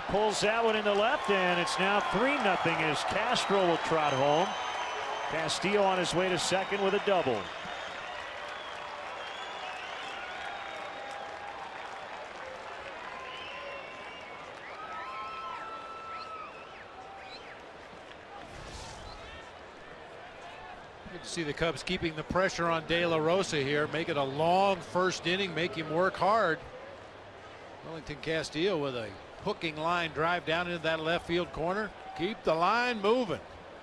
pulls that one into left, and it's now 3-0 as Castro will trot home. Castillo on his way to second with a double. Good to see the Cubs keeping the pressure on De La Rosa here. Make it a long first inning, make him work hard. Wellington Castillo with a hooking line drive down into that left field corner. Keep the line moving.